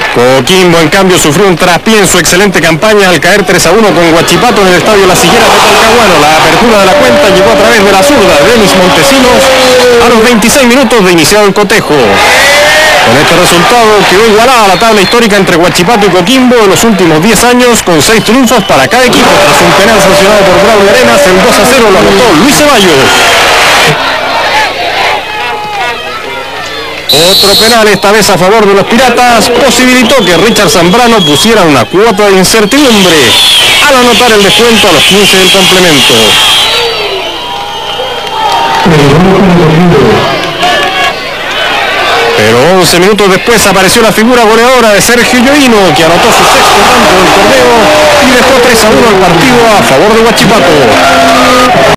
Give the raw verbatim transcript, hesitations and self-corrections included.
Coquimbo, en cambio, sufrió un traspié en su excelente campaña al caer tres a uno con Huachipato en el estadio Las Higueras de Talcahuano. La apertura de la cuenta llegó a través de la zurda de Denis Montesinos a los veintiséis minutos de iniciado el cotejo. Con este resultado quedó igualada la tabla histórica entre Huachipato y Coquimbo en los últimos diez años, con seis triunfos para cada equipo. Tras un penal sancionado por Braulio Arenas, el dos a cero lo anotó Luis Ceballos. Otro penal, esta vez a favor de los Piratas, posibilitó que Richard Zambrano pusiera una cuota de incertidumbre al anotar el descuento a los quince del complemento. Pero once minutos después apareció la figura goleadora de Sergio Yoino, que anotó su sexto tanto del torneo y dejó tres a uno el partido a favor de Huachipato.